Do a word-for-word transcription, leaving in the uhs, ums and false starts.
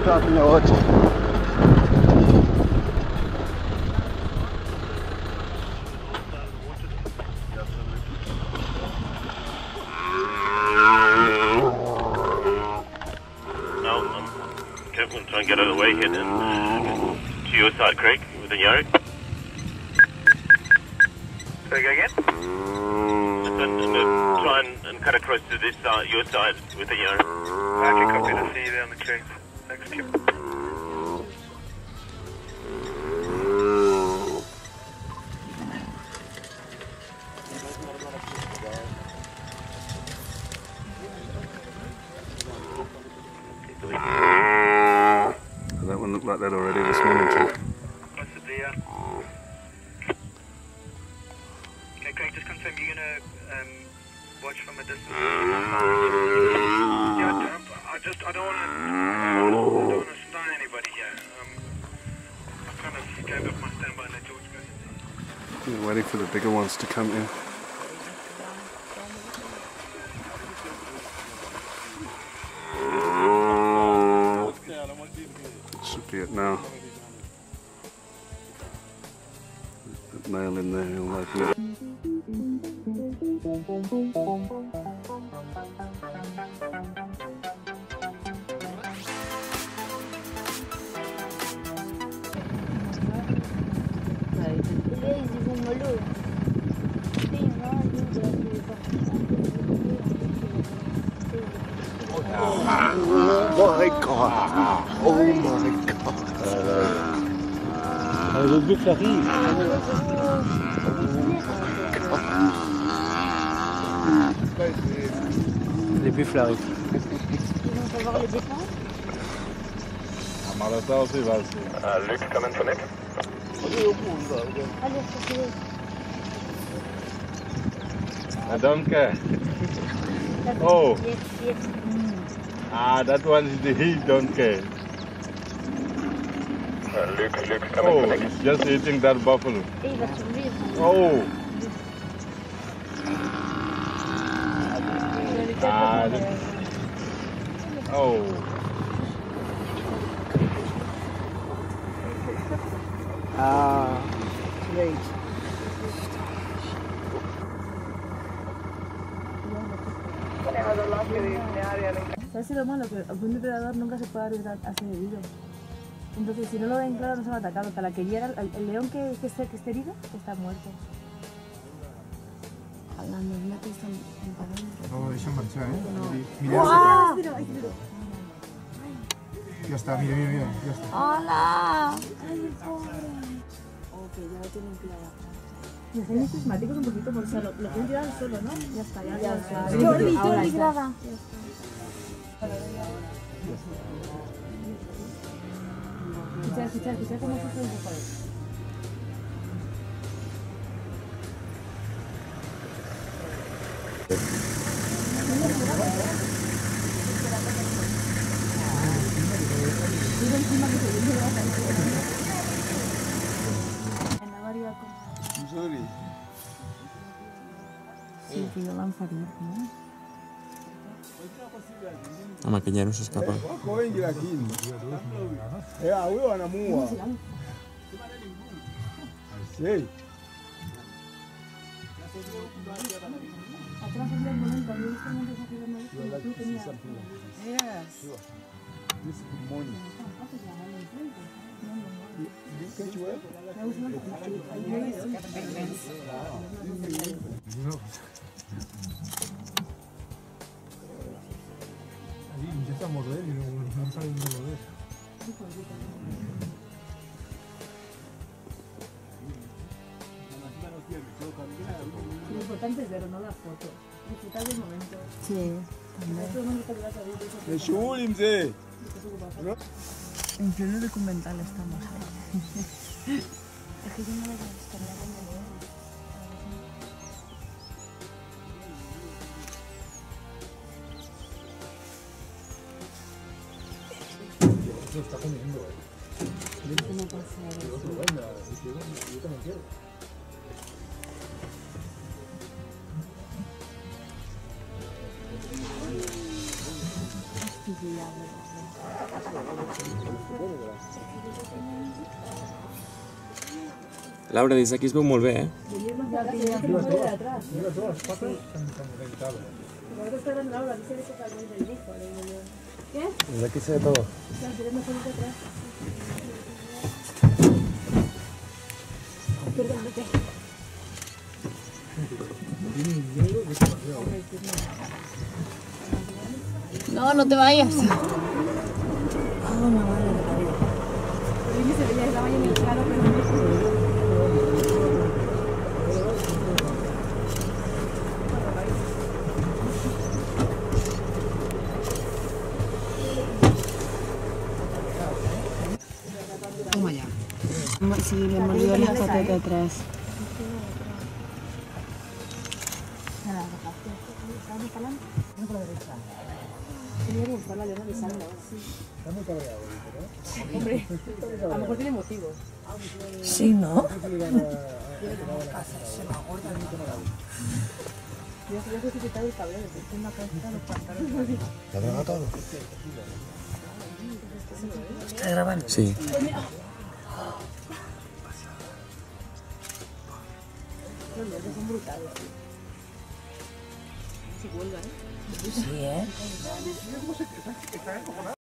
praten je oči. Careful and try and get out of the way here then. To your side, Craig, with the Yarrick. Say again? And, and, and try and, and cut across to this side, your side, with the Yarrick. Okay, copy. I'll see you there on the trains. Thanks, Kim. That one looked like that already this morning too. What's the deal? Okay, Craig, just confirm you're gonna um, watch from a distance. Yeah, I just I don't wanna I don't wanna stun anybody here. Um, I kind of gave up my standby and let George go. You're waiting for the bigger ones to come in. Should be it now. That nail in there, he'll open it. Oh my god! Oh my god! Le buffle arrive. Les buffles arrivent. Ils vont savoir les défendre. Malata aussi va aussi. Uh, Luke, come in for Nick. Allez, c'est I don't care. Oh. Yes, yes. Ah, that one is the he don't care. Uh, Luke, Luke, come in Oh, for Nick. he's just eating that buffalo. Et il va survivre. Oh. Ah, Ah, that- oh. Ah, late. ¿Sabes si lo malo? Que un depredador nunca se puede abrir así de herido. Entonces, si no lo ven claro, no se va a atacar. Para que hiera, el, el león que, que, esté, que esté herido está muerto. hablando, mira que están para adentro. No, deixa'm marxar, eh? No. Mira, ¡Ah! ja està, mira, mira, mira, ja està. ¡Hola! ¡Ay, el pobre! Ok, ya lo tienen claro. Y hacen los prismáticos un poquito por eso, lo, lo pueden tirar al suelo, ¿no? Ya está, ya, ya está. Jordi, Jordi, graba. Escucha, escucha, escucha cómo se hace un poco eso. Sorry. Sí, que yo lanzaría, ¿no? Ama que ya no se escapa. Wengira kini. Eh, huyo anamuua. Hey. Atrás había un momento, había visto un momento que no tú tenías. Yes. This morning. You catch where? Ahí empieza a morder y no, no sabe dónde morder. Lo importante es verlo, no la foto. Disfrutar del momento. Sí. Es shughuli mzee. En pleno documental estamos ahí. Es que yo no le voy a descargar en el video. Se está comiendo, eh. No pasa nada. Yo también quiero. Hostia, Laura, des d'aquí es veu molt bé, eh? Mira todas las patas están conectadas. Desde aquí se ve todo. No, no te vayas. Toma ya. Sí, me mordió la patata atrás. Hombre, a lo mejor tiene motivo. Sí, ¿no? Yo yo creo que quitado el cabello, porque una cosa los pantalones. ¿Te ha grabado todo? ¿Está grabando? Sí. Los dientes son brutales. Si vuelvan, ¿eh? Sí, ¿eh?